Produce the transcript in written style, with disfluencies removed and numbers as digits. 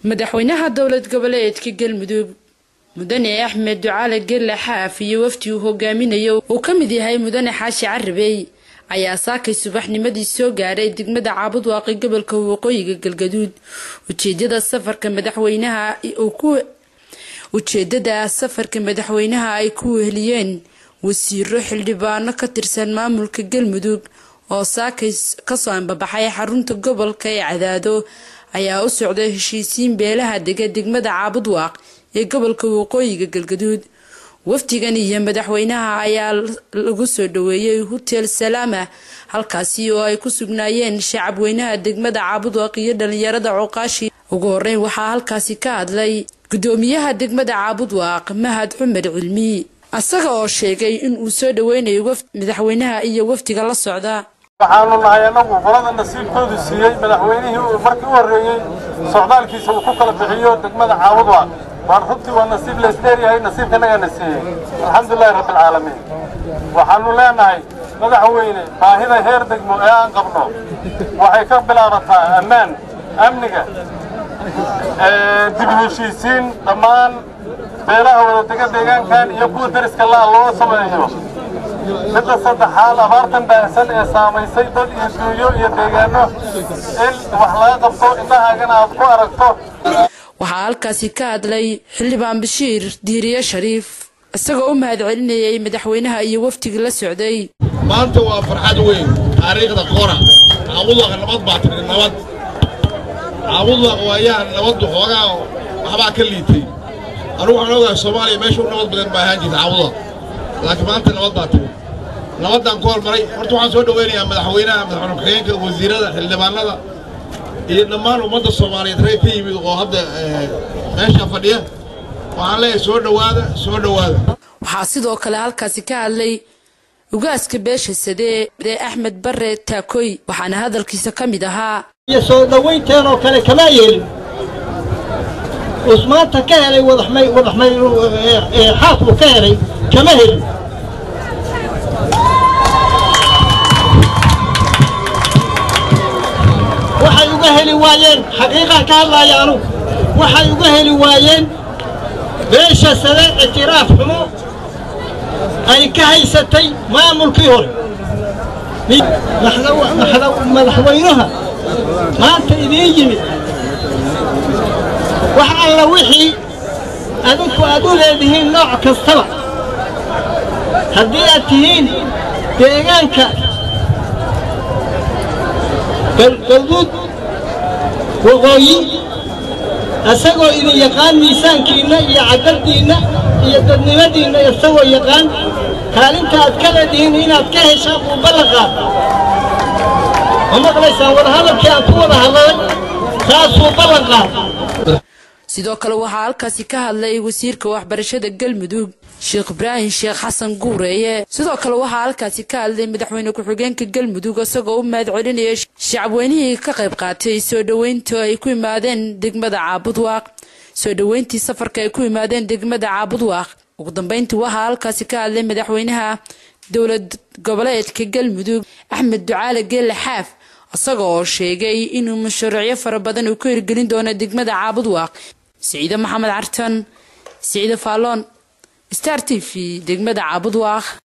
madaxweynaha dowlad goboleedka Galmudug mudane Axmed Daawo Gaadhay xaaf iyo wafdi uu hogaaminayo oo kamid yahay mudane Xaashi Carabey ayaa saakay subaxnimadii soo gaaray degmada Caabud Waaqi gobolka Waqooyiga Galgaduud ujeedada safarka madaxweynaha ay ku weheliyeen wasiiro xildhibaano ka tirsan maamulka Galmudug oo saakay ka soo ambabaxay xarunta gobolka ee Cadaado ayaa u socday heshiisiin beelaha degmada Caabud Waaqi ee gobolka Waqooyiga Galgaduud wafdigan iyo madaxweynaha ayaa lagu soo dhaweeyay hotel Salaama halkaasi oo ay ku sugnaayeen shacab weynaha degmada Caabud Waaqi iyo dhalinyarada Cuqaashi ugu horeyn waxaa halkaasi ka hadlay gudoomiyaha degmada Caabud Waaqi Mahad Cumar Cilmi asaga oo sheegay in uu soo dhaweynayo madaxweynaha iyo wafdiga la socda waxaanu nahay anagu qolada nasiibkoodu siiyay madaxweynihii uu markii u horeeyay socdaalkiisa uu ku kala bixiyo degmada Caabud Waaqi waan runtii waa nasiib la isleeyahay nasiibkanaga nasiiyay alxamdulillahi rabbil caalamiin waxaanu leenahay madaxweyne baahida heer degmo ee aan qabno waxay ka bilaabataa amniga dib u heshiisiin dhammaan beelaha wada deegaankan iyo kuwa dariska loo sameeyo midda saddexaad abaartan baahsan ee saamaysay dad iyo duuyo iyo deegaano in wax laga qabto indhahaagana aad ku aragto waxaa halkaasi ka hadlay xildhibaan Bashiir Diiriye Shariif isagoo u mahadcelinayay madaxweynaha iyo wafdiga la socday maanta waa farxad weyn taariikhda qora Caabud Waaqi nabad baa timid nabad Caabud Waaqi waa nabad xoogaa waxba ka liitay anigu waxaan ogahay Soomaaliya meesha u nabad badan baa ahaan jirtay Caabud Waaqi laakiin maanta nabad baa timid nabadan ku hormaray horta waxaan soo dhaweynayaa madaxweynaha ku-xigeenka wasiirada xildhibaanada iyo dhammaan ummadda Soomaaliyeed reer ka yimid oo hadda meesha fadhiya waxaan leeyahay soo dhawaada waxaa sidoo kale halkaasi ka hadlay ugaaska beesha Sadee Axmed Barre Taakoy waxaana hadalkiisa kamid ahaa iyo soo dhaweynteen oo kale kama yeelin usmaanta ka helay wadaxmay xaafku ka helay kama helin waxay uga heli waayeen xaqiiqa ka hadlayaanu waxay uga heli waayeen beesha Sadee itiraaf xumo ay ka haysatay maamulkii hore madaxweynaha maanta idin yimid waxa alla wixii adinku aad u leedihiin nooc kastaba haddii aad tihiin deegaanka galgaduud waqooyi asagoo idin yaqaan miisaankiina iyo cadaldiina iyo dadnimadiina isagoo yaqaan kaalinta aad ka leedihiin inaad ka heshaan uu ballan qaado ma maqlaysaan wadahadalkii aan ku wada hadlay saasuu ballan qaado sidoo kale waxaa halkaasi ka hadlay wasiirka waxbarashada Galmudug Sheekh Ibraahim Sheekh Xasan Guureeye sidoo kale waxaa halkaasi ka hadlay madaxweyne ku-xigeenka Galmudug isagoo u mahadcelinayay shacabweynihii ka qayb qaatay soo dhaweynta ay ku yimaadeen degmada Caabud Waaqi soo dhaweyntii safarka ay ku yimaadeen degmada Caabud Waaqi ugu dambeyntii waxaa halkaasi ka hadlay madaxweynaha dowlad goboleedka Galmudug Axmed Daawo Gaadhay xaaf asagoo sheegay inuu mashruucyo fara badan uu ku hirgelin doono degmada Caabud Waaqi Saciida Maxamed Cartan Saciida Faalon Star TV degmada Caabud Waaqi